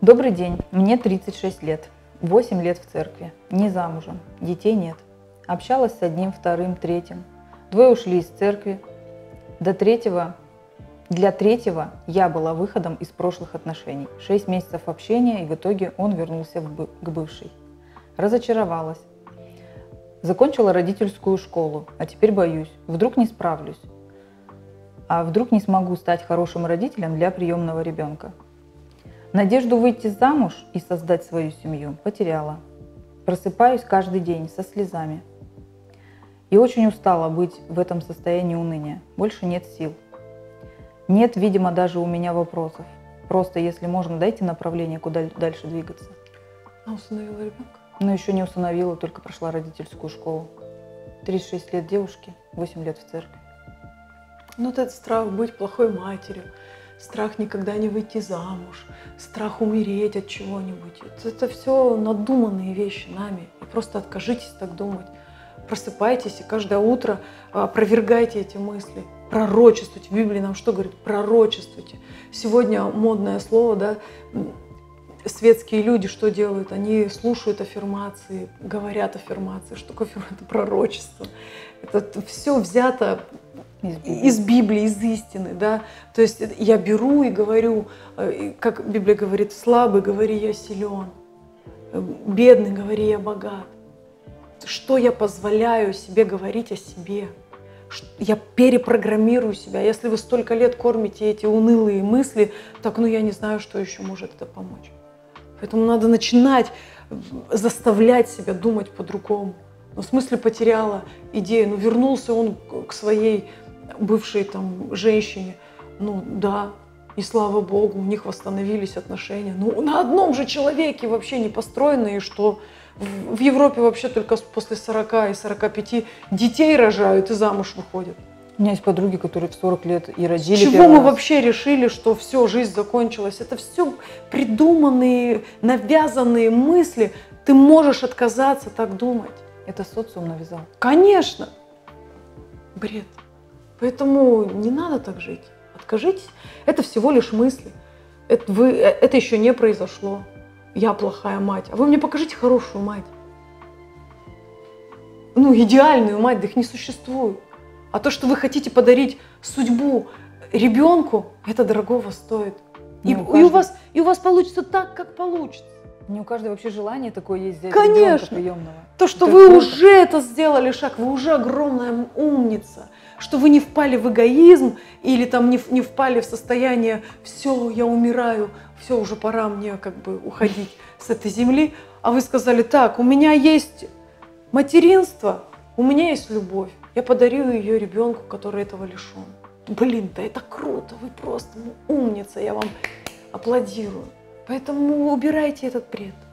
Добрый день, мне 36 лет, 8 лет в церкви, не замужем, детей нет. Общалась с одним, вторым, третьим. Двое ушли из церкви. Для третьего я была выходом из прошлых отношений. 6 месяцев общения, и в итоге он вернулся к бывшей. Разочаровалась. Закончила родительскую школу, а теперь боюсь, вдруг не справлюсь. А вдруг не смогу стать хорошим родителем для приемного ребенка. Надежду выйти замуж и создать свою семью потеряла. Просыпаюсь каждый день со слезами. И очень устала быть в этом состоянии уныния. Больше нет сил. Нет, видимо, даже у меня вопросов. Просто, если можно, дайте направление, куда дальше двигаться. А усыновила ребенка? Но еще не усыновила, только прошла родительскую школу. 36 лет девушке, 8 лет в церкви. Ну, вот этот страх быть плохой матерью, страх никогда не выйти замуж, страх умереть от чего-нибудь. Это все надуманные вещи нами. И просто откажитесь так думать. Просыпайтесь и каждое утро опровергайте эти мысли. Пророчествуйте. В Библии нам что говорит? Пророчествуйте. Сегодня модное слово, да, светские люди что делают? Они слушают аффирмации, говорят аффирмации. Что такое аффирмация? Это пророчество. Это все взято из Библии, из истины, да. То есть я беру и говорю, как Библия говорит, слабый, говори, я силен, бедный, говори, я богат. Что я позволяю себе говорить о себе? Я перепрограммирую себя. Если вы столько лет кормите эти унылые мысли, так, я не знаю, что еще может это помочь. Поэтому надо начинать заставлять себя думать по-другому. В смысле потеряла идею, вернулся он к своей бывшей женщине, да, и слава Богу, у них восстановились отношения. На одном же человеке вообще не построенные, что в Европе вообще только после 40 и 45 детей рожают и замуж выходят. У меня есть подруги, которые в 40 лет и родили. С чего мы вообще решили, что все, жизнь закончилась? Это все придуманные, навязанные мысли. Ты можешь отказаться так думать. Это социум навязал. Конечно. Бред. Поэтому не надо так жить. Откажитесь. Это всего лишь мысли. Это еще не произошло. Я плохая мать. А вы мне покажите хорошую мать. Идеальную мать, да их не существует. А то, что вы хотите подарить судьбу ребенку, это дорогого стоит. И у вас получится так, как получится. Не у каждого вообще желание такое есть взять ребенка приемного. То, что вы уже это сделали шаг, вы уже огромная умница. Что вы не впали в эгоизм или не впали в состояние «все, я умираю, все, уже пора мне уходить с этой земли», а вы сказали «так, у меня есть материнство, у меня есть любовь, я подарю ее ребенку, который этого лишен». Да это круто, вы просто умница, я вам аплодирую. Поэтому убирайте этот бред.